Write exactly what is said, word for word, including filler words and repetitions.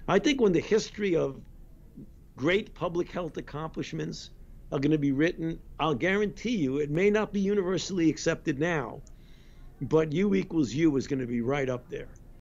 I think when the history of great public health accomplishments are going to be written, I'll guarantee you it may not be universally accepted now, but U equals U is going to be right up there.